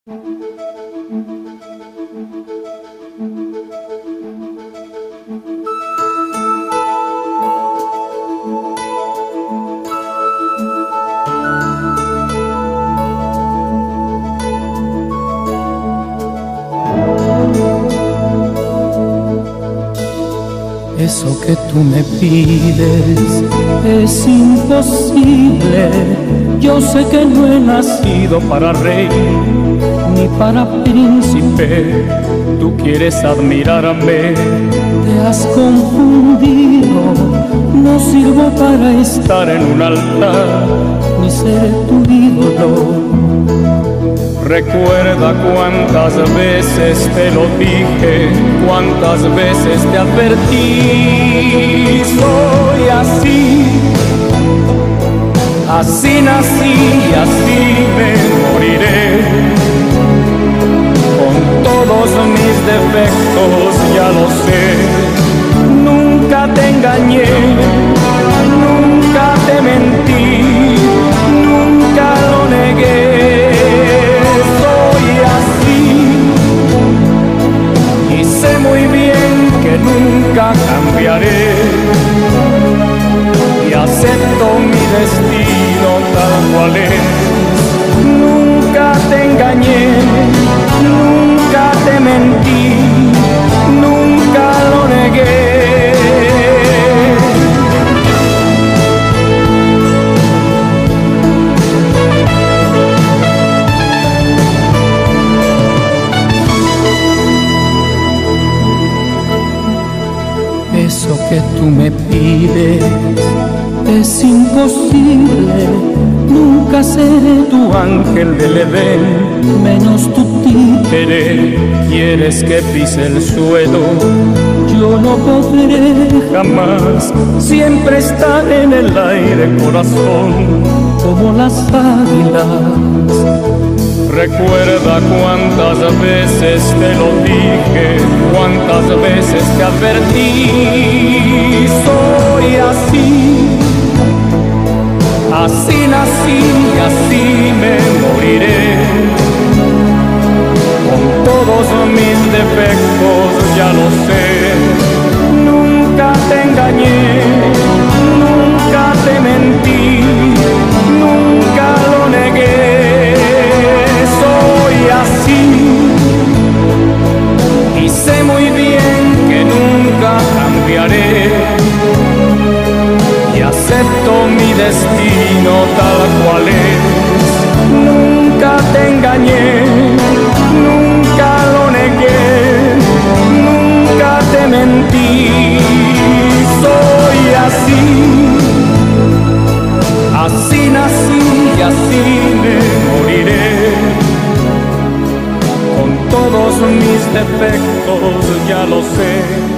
Eso que tú me pides es imposible. Yo sé que no he nacido para rey ni para príncipe. Tú quieres admirarme, te has confundido. No sirvo para estar en un altar ni ser tu ídolo. Recuerda cuántas veces te lo dije, cuántas veces te advertí. Soy así, así nací y así me moriré. Con todos mis defectos ya lo sé. Nunca te engañé, nunca te mentí, nunca lo negué. Sé muy bien que nunca cambiaré y acepto mi destino tal cual es. Nunca te engañé, nunca te mentí, nunca lo negué. Eso que tú me pides es imposible. Nunca seré tu ángel del Edén, menos tu títere. Quieres que pise el suelo, yo no podré jamás. Siempre estar en el aire, corazón, como las águilas. Recuerda cuántas veces te lo dije, cuántas veces te advertí. Soy así, así nací y así me moriré. Con todos mis defectos ya lo sé. Nunca te engañé, nunca te mentí, nunca lo negué. Así, y sé muy bien que nunca cambiaré y acepto mi destino tal cual es. Nunca te engañé, nunca lo negué, nunca te mentí. Soy así, así nací y así me moriré. Todos mis defectos ya lo sé.